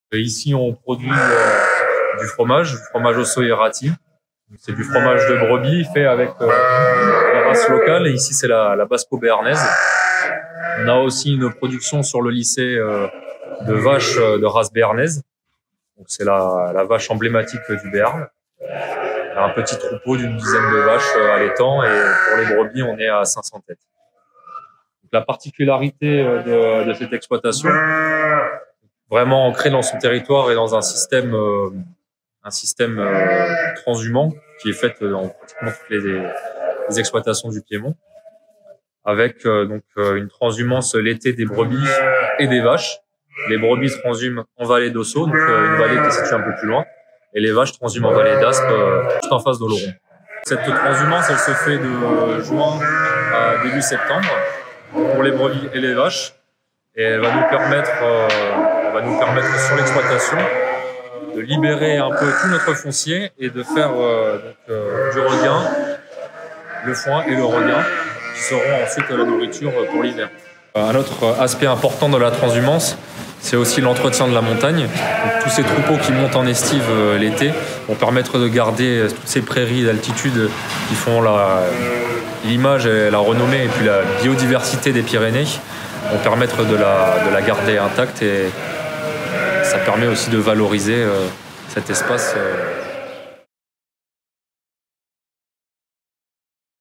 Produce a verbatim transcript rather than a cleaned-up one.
Et ici, on produit euh, du fromage, du fromage Osso Errati. C'est du fromage de brebis fait avec euh, les races locales. Et ici, c'est la, la Basco béarnaise. On a aussi une production sur le lycée euh, de vaches euh, de race béarnaise. Donc, c'est la, la vache emblématique du Béarn. Il y a un petit troupeau d'une dizaine de vaches euh, allaitant, et pour les brebis, on est à cinq cents têtes. Donc, la particularité de, de cette exploitation, vraiment ancrée dans son territoire et dans un système, euh, un système euh, transhumant qui est fait dans pratiquement toutes les, les exploitations du Piémont, avec euh, donc euh, une transhumance l'été des brebis et des vaches. Les brebis transhument en vallée d'Osso, donc euh, une vallée qui est située un peu plus loin, et les vaches transhument en vallée d'Aspe, euh, juste en face d'Oloron. Cette transhumance, elle se fait de juin à début septembre pour les brebis et les vaches, et elle va nous permettre, euh, elle va nous permettre sur l'exploitation de libérer un peu tout notre foncier et de faire euh, donc, euh, du regain, le foin et le regain, qui seront ensuite la nourriture pour l'hiver. Un autre aspect important de la transhumance, c'est aussi l'entretien de la montagne. Donc, tous ces troupeaux qui montent en estive euh, l'été vont permettre de garder toutes ces prairies d'altitude qui font l'image et la renommée, et puis la biodiversité des Pyrénées vont permettre de la, de la garder intacte, et ça permet aussi de valoriser euh, cet espace. Euh,